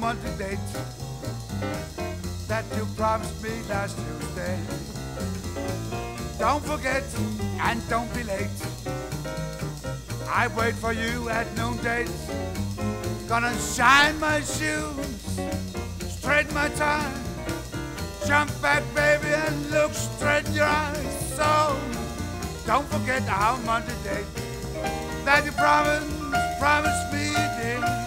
Monday date that you promised me last Tuesday. Don't forget and don't be late. I wait for you at noonday. Gonna shine my shoes, straighten my tie, jump back, baby, and look straight in your eyes. So don't forget our Monday date that you promised me, dear.